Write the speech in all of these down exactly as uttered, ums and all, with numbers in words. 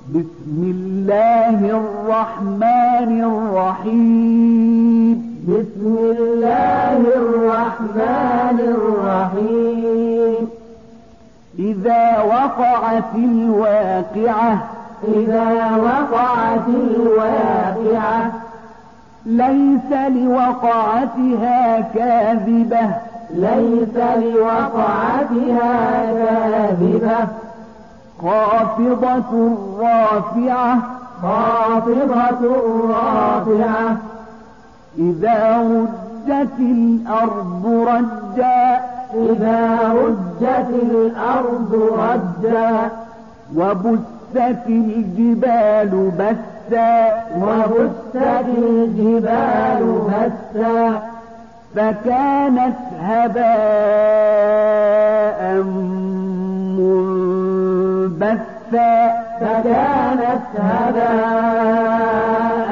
بسم الله الرحمن الرحيم. بسم الله الرحمن الرحيم. إذا وقعت الواقعة. إذا وقعت الواقعة ليس لوقعتها كاذبة. ليس لوقعتها كاذبة خافضة رافعة. خافضة رافعة إذا رجت الأرض رجا. إذا رجت الأرض رجا وبست الجبال بسا. وبست الجبال بسا فكانت هباء منبثا. فكانت هباء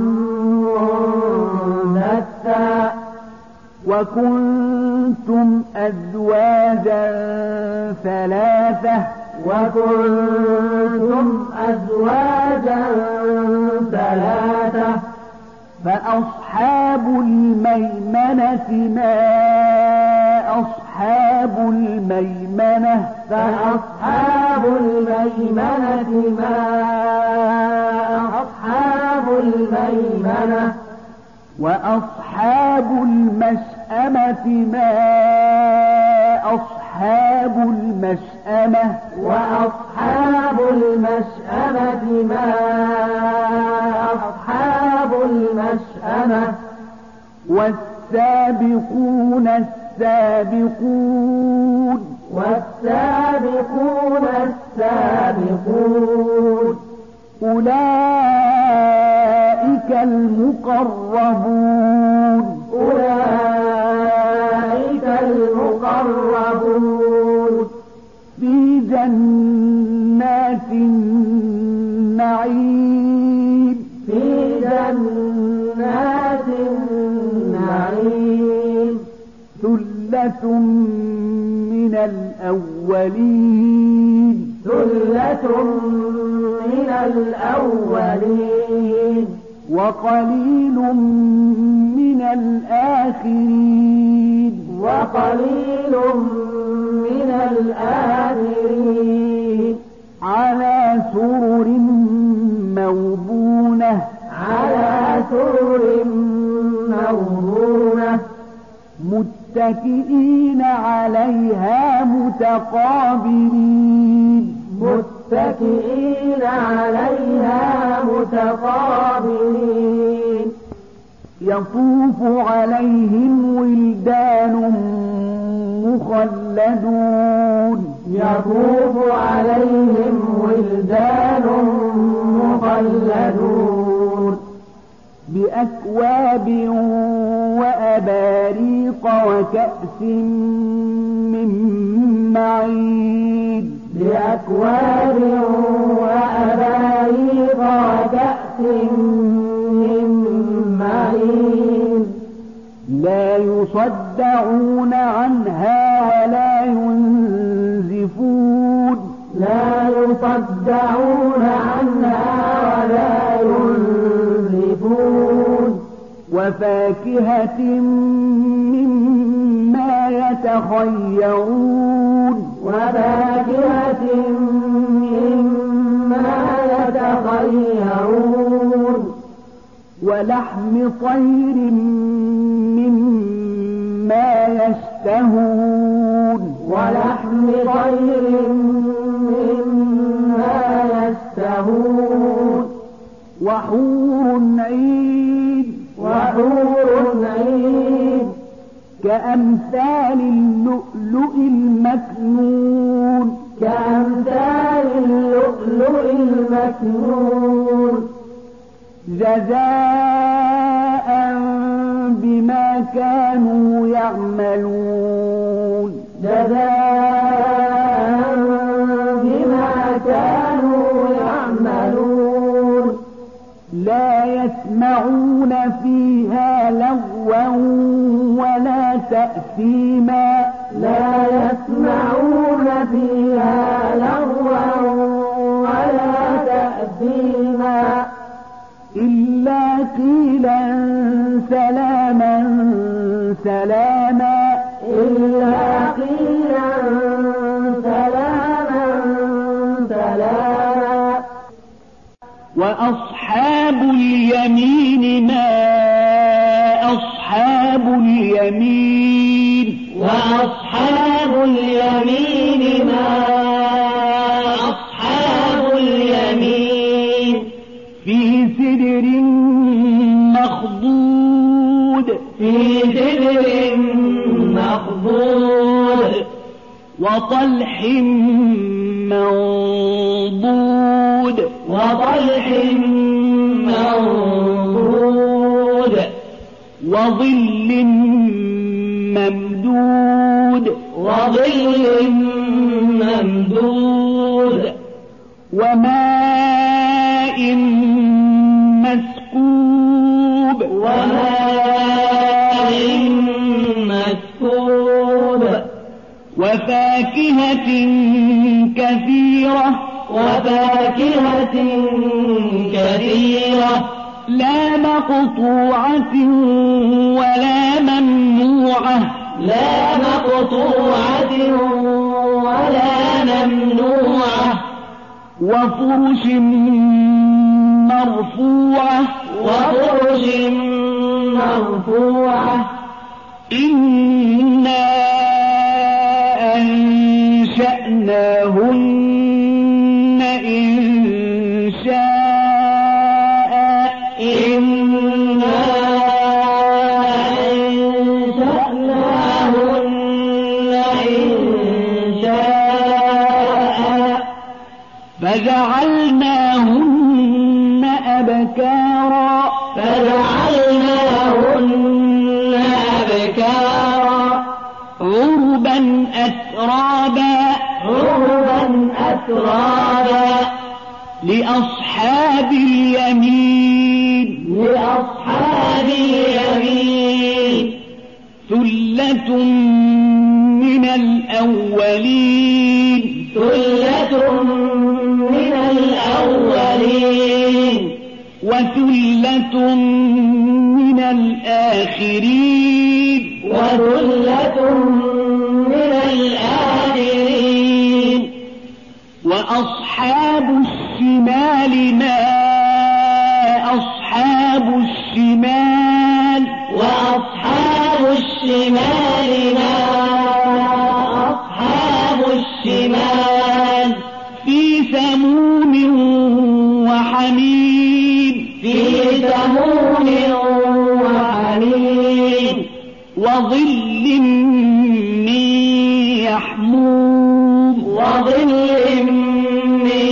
منبثا وكنتم أزواجا ثلاثة. وكنتم أزواجا ثلاثة فأصحاب الميمنة ما أصحاب الميمنة. فأصحاب الميمنة ما أصحاب الميمنة. وأصحاب المشأمة ما أصحاب المشأمة. وأصحاب المشأمة ما أصحاب المشأمة. والسابقون السابقون. والسابقون السابقون أولئك المقربون. أولئك المقربون في جنات النعيم. في جنات النعيم. ثلة من الأولين. ثلة من الأولين وقليل من الآخرين. وقليل من الآخرين على سرر موضونة. على سرر موضونة متكئين عليها متقابلين. متكئين عليها متقابلين يطوف عليهم ولدان مخلدون. يطوف عليهم ولدان مخلدون بأكواب وأباريق وكأس من معين. بأكواب وأباريق وكأس من معين. لا يصدعون عنها ولا ينزفون. لا يصدعون عنها ولا ينزفون. وفاكهة مما يتخيرون. وفاكهة مما يتخيرون. ولحم طير مما يشتهون. ولحم طير مما يشتهون. وحور عين. وحور عين كأمثال اللؤلؤ المكنون. كأمثال اللؤلؤ المكنون جزاء بما كانوا يعملون. جزاء بما كانوا يعملون. لا يسمعون فيها لغوا ولا تأثيما. لا يسمعون فيها لغوا ولا تأثيما. تأثيما إلا قيلا سلاما سلاما إلا قيلا سلاما سلاما وأصحاب اليمين ما أصحاب اليمين وأصحاب اليمين ما أصحاب اليمين في سدر مخضود في سدر مخضود وطلح منضود وطلح منضود وظل ممدود وظل ممدود وماء مسكوب وماء مسكوب وفاكهة كثيرة وفاكهة كثيرة لا مقطوعة ولا ممنوعة لا مقطوعة ولا ممنوعة وفرش مرفوعة وفرش مرفوعة إنا أنشأناهن إنشاء إنا أنشأناهن إنشاء فجعلناهن أبكارا فجعلناهن أبكارا عربا أترابا عربا أترابا لأصحاب اليمين لأصحاب اليمين ثلة من الأولين ثلة من الأولين وثلة من الآخرين وثلة من الآخرين وأصحاب الشمال ما أصحاب الشمال وأصحاب الشمال ما أصحاب الشمال في سموم وحميم في سموم وحميم وظل من يحموم وظل من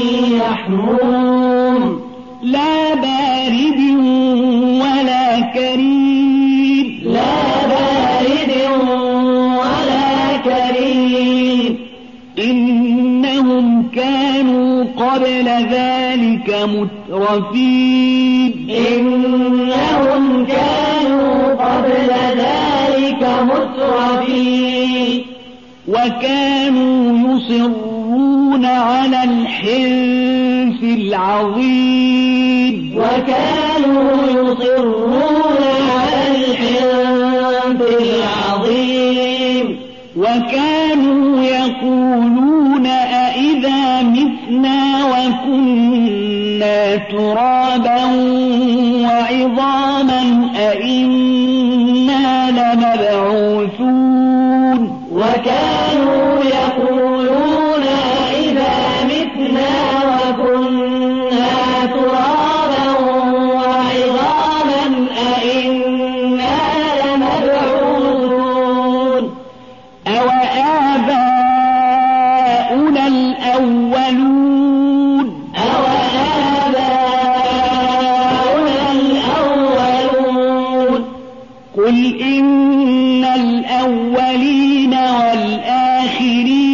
يحموم لا بارد ولا كريم لا بارد ولا كريم إنهم كانوا قبل ذلك مترفين إنهم كانوا قبل ذلك مترفين وكانوا يصرون على الحنث العظيم وكانوا يصرون على الحنث العظيم وكانوا يقولون أئذا متنا وكنا ترابا وعظاما أئنا لمبعوثون وكانوا يقولون إذا متنا وكنا ترابا وعظاما أئنا لمبعوثون أوآباؤنا الأولون أوآباؤنا الأولون قل إن الأولين والآخرين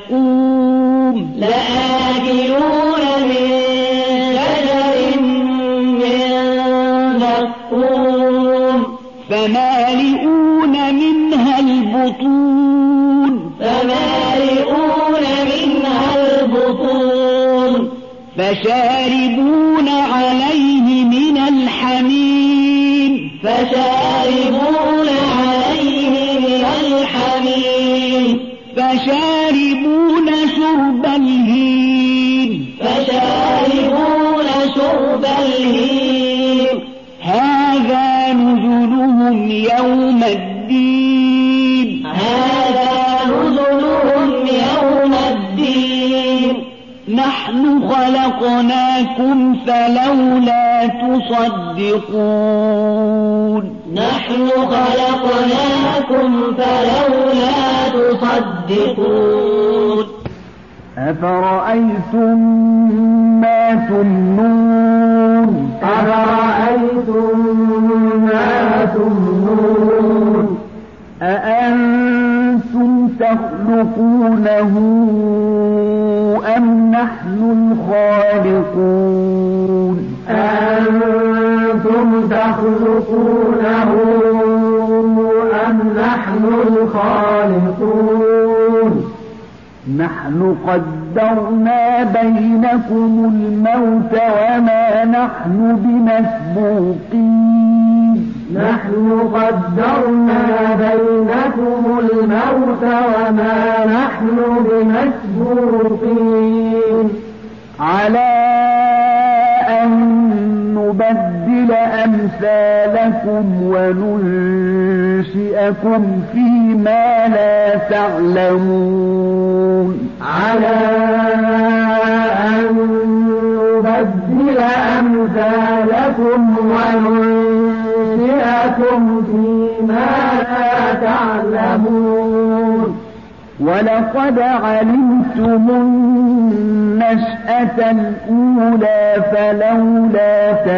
زقوم لآكلون من شجر من زقوم فمالئون منها البطون فمالئون منها البطون فشاربون عليه من الحميم فشاربون عليه من الحميم فشاربون شرب الهيم فشاربون شرب الهيم هذا نزلهم يوم الدين هذا نزلهم يوم الدين نحن خلقناكم فلولا تصدقون نحن خلقناكم فلولا تصدقون أفرأيتم ما تمنون أفرأيتم ما تمنون أأنتم تخلقونه أم نحن الخالقون أأنتم تخلقونه أم نحن الخالقون نحن قدرنا بينكم الموت وما نحن بمسبوقين نحن قدرنا بينكم الموت وما نحن بمسبوقين على أن نبدل أمثالكم وننشئكم فيما لا تعلمون على أن نبدل أمثالكم وننشئكم فيما لا تعلمون ولقد علمتم النشأة الأولى فلولا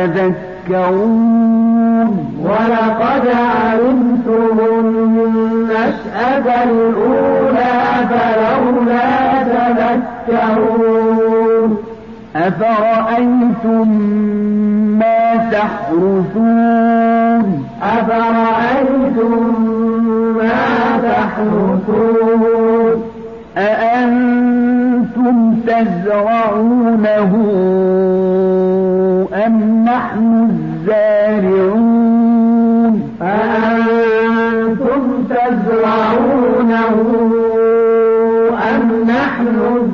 تذكرون ولقد علمتم النشأة الأولى فلولا تذكرون أفرأيتم ما تحرثون أفرأيتم ما تحرثون أأنتم تزرعونه أم نحن الزارعون أأنتم تزرعونه أم نحن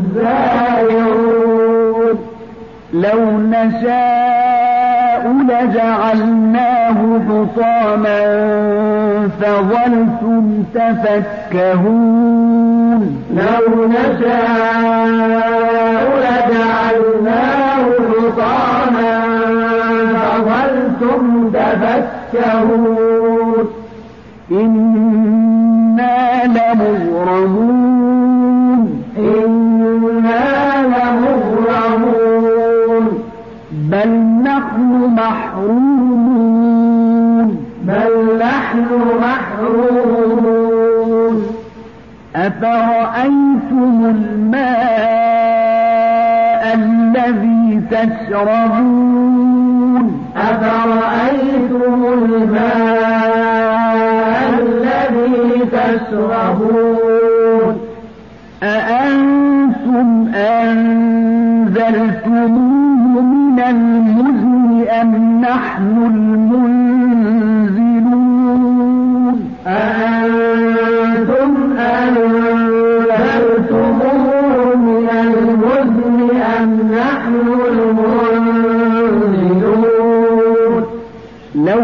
الزارعون لو نشاء لجعلناه حطاما فظلتم تفكهون لو نشاء لجعلناه حطاما فظلتم تفكهون إنا لمغرمون إنا لمغرمون بل نحن محرومون بل نحن محرومون أفرأيتم الماء الذي تشربون أفرأيتم الماء الذي تشربون أأنتم أنزلتموه من المزن أم نحن المنزلون أأنتم أنزلتموه من المزن أم نحن المنزلون لو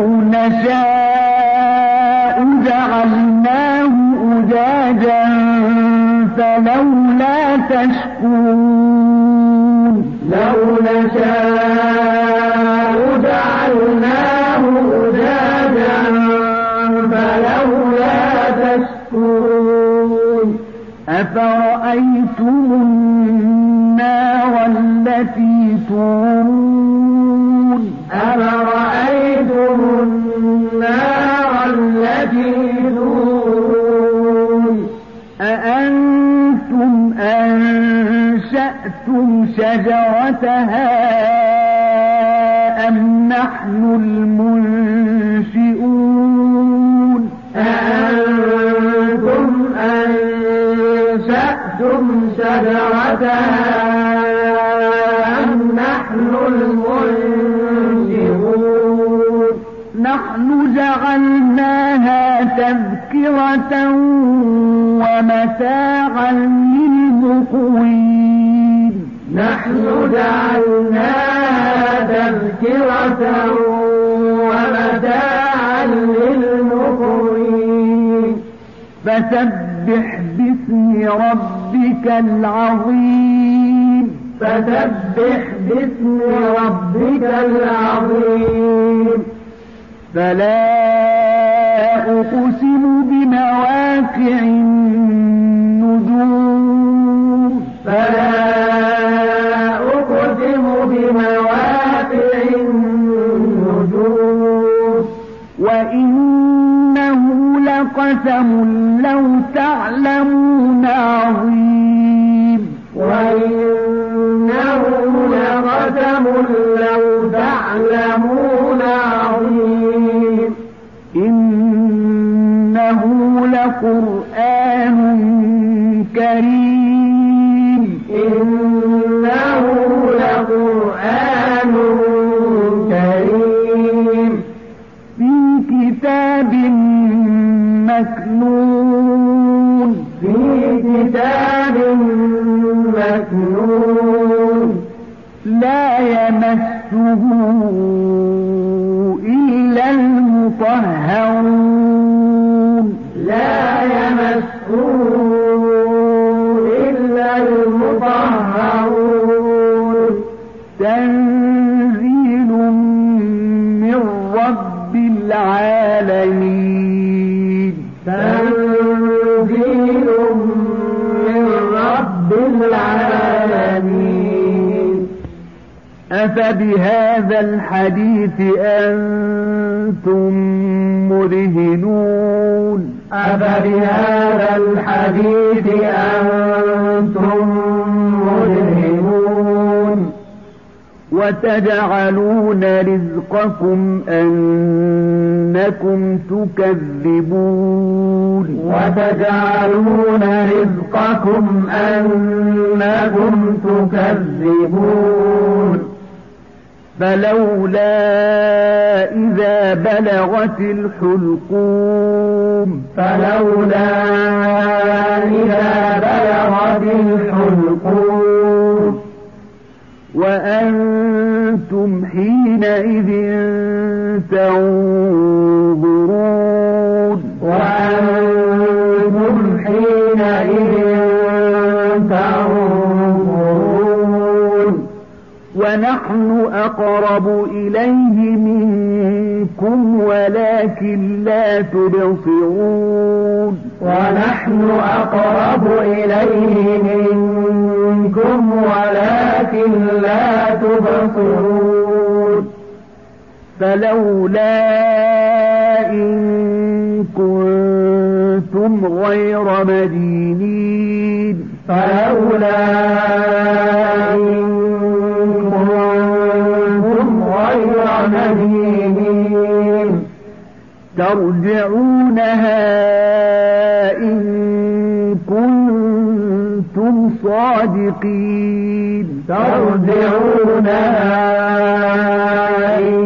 نشاء جعلناه أجاجا فلولا تشكرون لو نشاء جعلناه أجاجا فلولا تشكرون أفرأيتم النار التي تورون أفرأيتم النار التي تورون أأنتم أنزلتموها شجرتها أم نحن المنشئون أأنتم أنشأتم شجرتها أم نحن المنشئون نحن جعلناها تذكرة ومتاعا للمقوين نحن جعلناها تذكرة ومتاعا للمقوين فسبح باسم ربك العظيم فسبح باسم ربك العظيم فلا أقسم بمواقع النجوم فلا أقسم بمواقع النجوم وإنه لقسم لو تعلمون عظيم وإنه لقسم لو تعلمون عظيم إنه لقرآن كريم إنه لقرآن كريم في كتاب مكنون في كتاب مكنون لا يمسه إلا المطهرون لا يمسه إلا المطهرون تنزيل من رب العالمين تنزيل من رب العالمين أفبهذا الحديث أنتم مدهنون أفبهذا الحديث أنتم مدهنون وتجعلون رزقكم أنكم تكذبون وتجعلون رزقكم أنكم تكذبون فلولا إذا بلغت الحلقوم فلولا إذا بلغت الحلقوم وأنتم حينئذ تنظرون وأنتم حينئذ تنظرون ونحن أقرب إليه منكم ولكن لا تبصرون ونحن أقرب إليه منكم ولكن لا تبصرون فلولا إن كنتم غير مدينين فلولا إن كنتم غير مدينين ترجعونها إن كنتم صادقين ترجعونها إن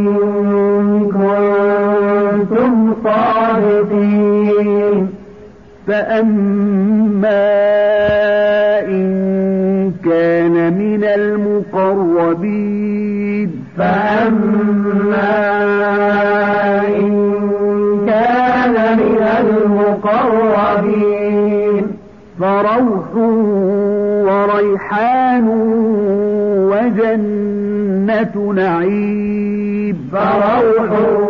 كنتم صادقين فأما إن كان من المقربين فأما إن كان من المقربين فروح وريحان وجنة نعيم فروح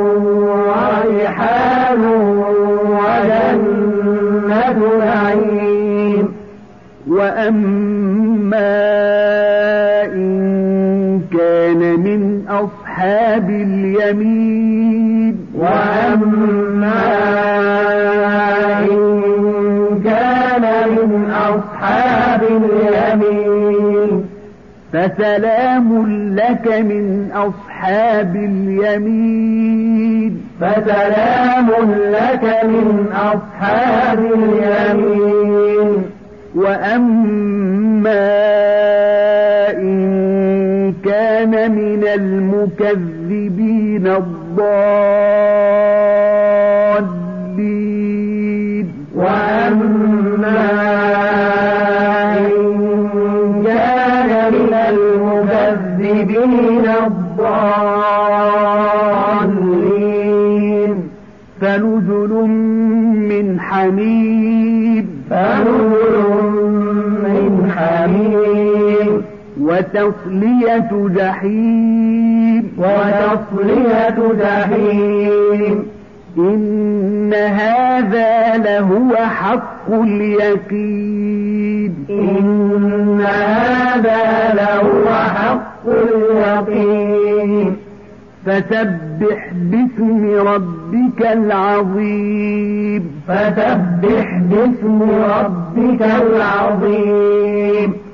وريحان وجنة نعيم وأما إن كان من أصحاب اليمين وأما إن كان من أصحاب اليمين فسلام لك من أصحاب اليمين فسلام لك من أصحاب اليمين وأما إن كان من المكذبين الضالين وأما إن كان من المكذبين الضالين فنزل من حميم فنزل من حميم وتصلية جحيم وتصلية جحيم إن هذا لهو حق اليقين إن هذا لهو حق اليقين فسبح باسم ربك العظيم فسبح باسم ربك العظيم